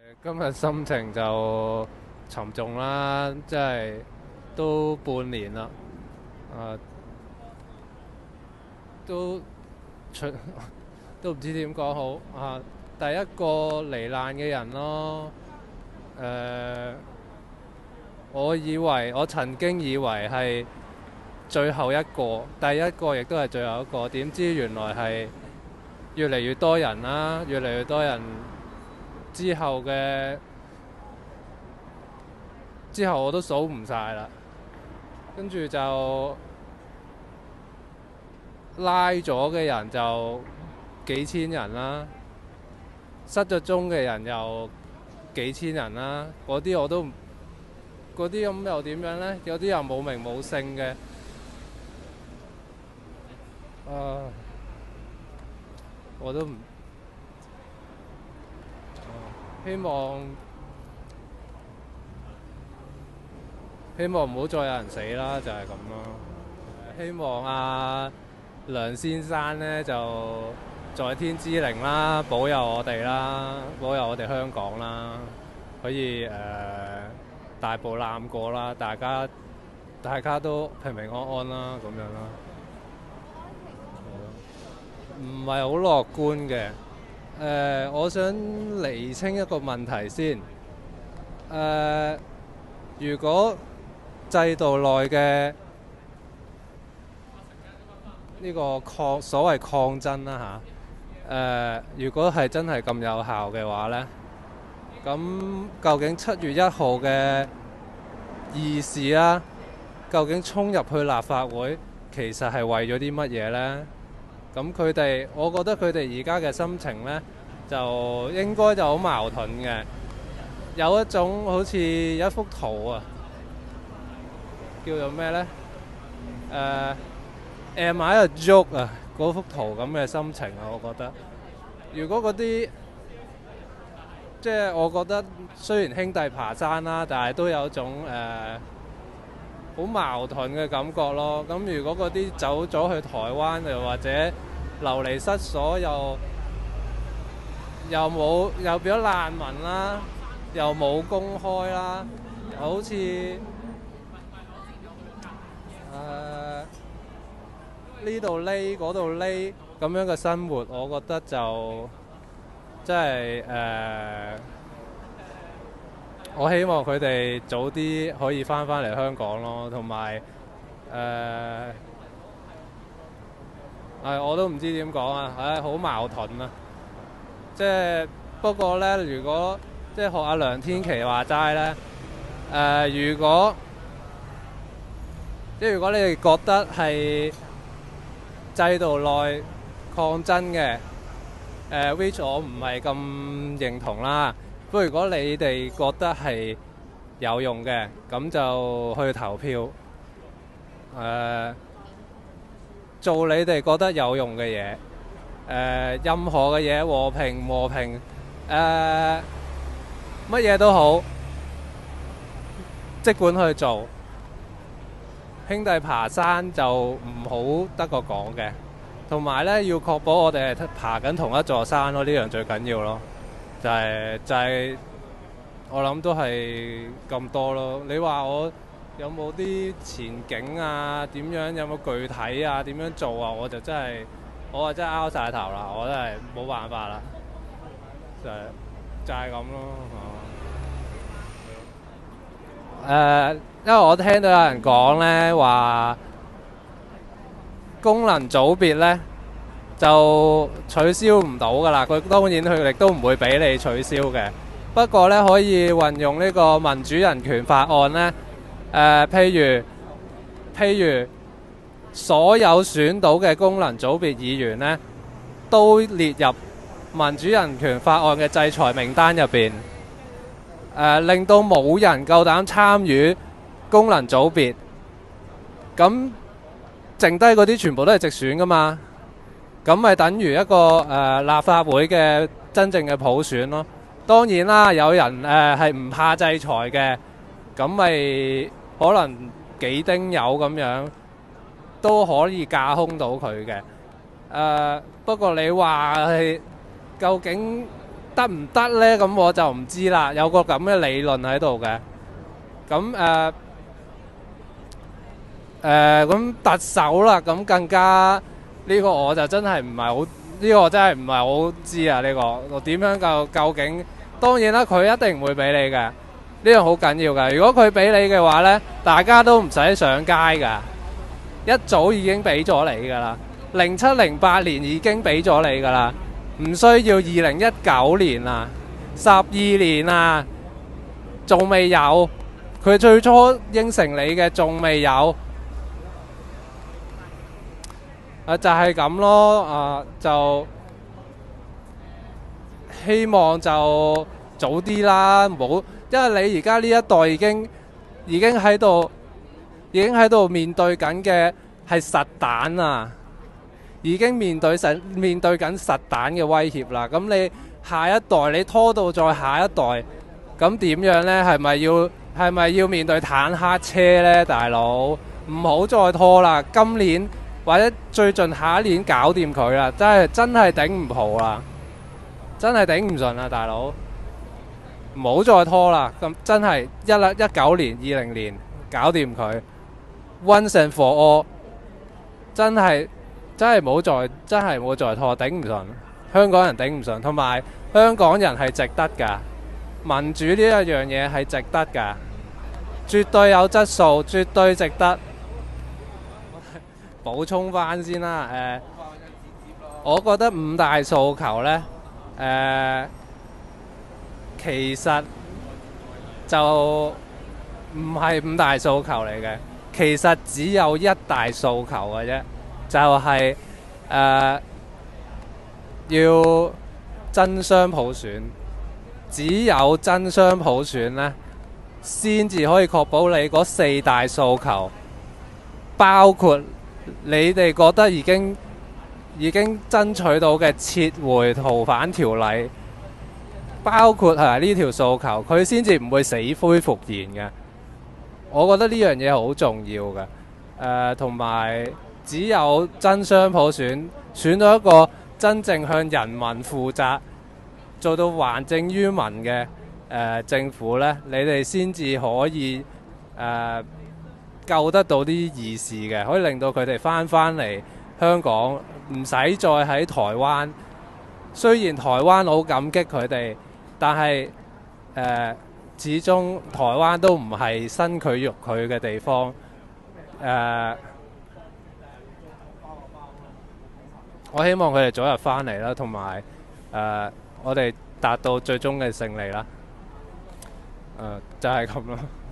今日心情就沉重啦，即係都半年啦，啊，都出都唔知點講好啊！第一個罹難嘅人咯，誒、我曾經以為係最後一個，第一個亦都係最後一個，點知原來係越嚟越多人啦，越嚟越多人之後嘅。之後我都數唔晒啦，跟住就拉咗嘅人就幾千人啦，失咗蹤嘅人又幾千人啦，嗰啲我都嗰啲咁又點樣呢？有啲又冇名冇姓嘅，啊，我都唔希望希望唔好再有人死啦，就係咁咯。希望梁先生呢就在天之靈啦，保佑我哋啦，保佑我哋香港啦，可以大步攬過啦，大家都平平安安啦，咁樣啦。唔係好樂觀嘅。我想釐清一個問題先。如果制度內嘅呢個所謂抗爭啦如果係真係咁有效嘅話呢，咁究竟7月1號嘅義士啦，究竟衝入去立法會，其實係為咗啲乜嘢呢？咁我覺得佢哋而家嘅心情呢，就應該就好矛盾嘅，有一種好似一幅圖啊，叫做咩呢？Am I a joke 啊？嗰幅圖咁嘅心情啊，我覺得。如果嗰啲即係我覺得雖然兄弟爬山啦，但係都有種好矛盾嘅感覺咯。咁如果嗰啲走咗去台灣，又或者流離失所，又變咗難民啦，又冇公開啦，好似呢度匿嗰度匿咁樣嘅生活，我覺得就真係我希望佢哋早啲可以返嚟香港咯，同埋我都唔知點講啊，好矛盾啊！即係不過呢，如果即係學阿梁天琦話齋呢，如果你哋覺得係制度內抗爭嘅，which 我唔係咁認同啦。不過如果你哋覺得係有用嘅，咁就去投票，做你哋覺得有用嘅嘢，任何嘅嘢和平乜嘢都好，即管去做。兄弟爬山就唔好得個講嘅，同埋呢要確保我哋係爬緊同一座山咯，呢樣最緊要咯。就係我諗都係咁多咯。你話我有冇啲前景啊？點樣有冇具體啊？點樣做啊？我真係拗晒頭啦！我真係冇辦法啦，就係咁咯。因為我聽到有人講呢話功能組別呢就取消唔到噶啦，當然佢亦都唔會俾你取消嘅。不過呢，可以運用呢個民主人權法案呢，譬如所有選到嘅功能組別議員呢，都列入民主人權法案嘅制裁名單入邊。令到冇人夠膽參與功能組別，咁剩低嗰啲全部都係直選噶嘛，咁咪等於一個立法會嘅真正嘅普選咯。當然啦，有人係唔怕制裁嘅，咁咪可能幾丁友咁樣都可以架空到佢嘅。不過你話係究竟得唔得呢？咁我就唔知啦。有個咁嘅理論喺度嘅。咁咁特首啦，咁更加呢個我就真係唔係好，呢個我真係唔係好知啊！呢個我點樣究竟？當然啦，佢一定唔會俾你嘅，呢樣好緊要㗎。如果佢俾你嘅話呢，大家都唔使上街㗎，一早已經俾咗你㗎啦。07、08年已經俾咗你㗎啦，唔需要2019年啊，12年啊，仲未有。佢最初應承你嘅仲未有。就係咁咯，就希望就早啲啦，唔好，因為你而家呢一代已經喺度面對緊嘅係實彈啊，已經面對緊實彈嘅威脅啦。咁你下一代你拖到再下一代，咁點樣呢？係咪要面對坦克車呢？大佬，唔好再拖啦，今年或者最近下一年搞掂佢啦，真係頂唔好啦，真係頂唔順啦，大佬，唔好再拖啦，咁真係19年、20年搞掂佢 ，once and for all， 真係唔好再拖，頂唔順，香港人頂唔順，同埋香港人係值得㗎，民主呢一樣嘢係值得㗎，絕對有質素，絕對值得。補充翻先啦，我覺得五大訴求呢，其實就唔係五大訴求嚟嘅，其實只有一大訴求嘅啫，就係要真雙普選，只有真雙普選呢，先至可以確保你嗰四大訴求，包括你哋覺得已經爭取到嘅撤回逃犯條例，包括係呢條訴求，佢先至唔會死灰復燃嘅。我覺得呢樣嘢好重要嘅。同埋只有真雙普選，選到一個真正向人民負責、做到還政於民嘅政府呢，你哋先至可以救得到啲義士嘅，可以令到佢哋翻嚟香港，唔使再喺台灣。雖然台灣好感激佢哋，但係始終台灣都唔係生佢育佢嘅地方。我希望佢哋早日翻嚟啦，同埋我哋達到最終嘅勝利啦。就係咁咯。